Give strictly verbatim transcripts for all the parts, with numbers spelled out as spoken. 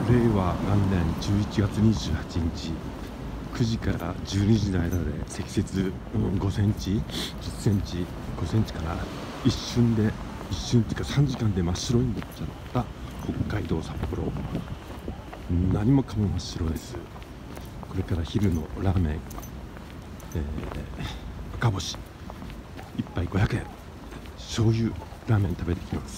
れいわ元年じゅういちがつにじゅうはちにちくじからじゅうにじの間で積雪、うん、ごセンチ、じゅっセンチ、ごセンチかな。一瞬で、一瞬っていうかさんじかんで真っ白になっちゃった北海道札幌。何もかも真っ白です。これから昼のラーメン、えー、赤星いっぱいごひゃくえん、醤油ラーメン食べてきます。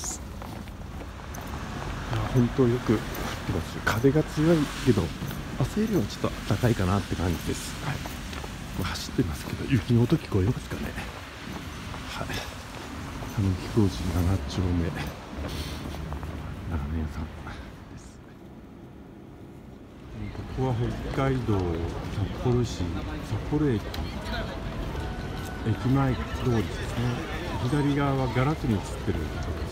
本当よく降ってます。風が強いけど朝よりはちょっと暖かいかなって感じです。はい、走ってますけど雪の音聞こえますかね。はい、たぬき工事なな丁目ラーメン屋さんです。ここは北海道札幌市札幌駅駅前通りですね。左側はガラスに映ってるところです。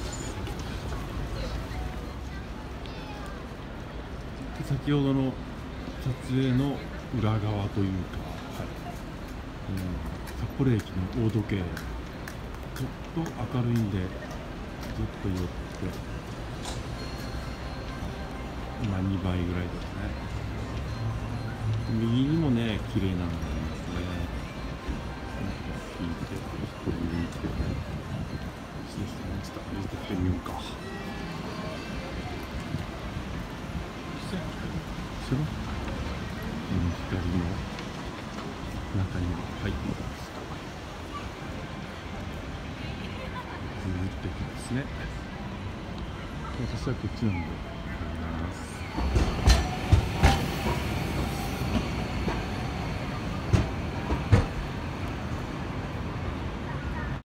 先ほどの撮影の裏側というか、はい、うん、札幌駅の大時計、ちょっと明るいんでずっと寄って今にばいぐらいですね。右にもね綺麗なのがありますね。引いて一人見てそうですね、ちょっと歩いてってみようか。後ろ、うん、光の中にも入ってきました。ずーっと行きますね。私はこっちなんで、あります。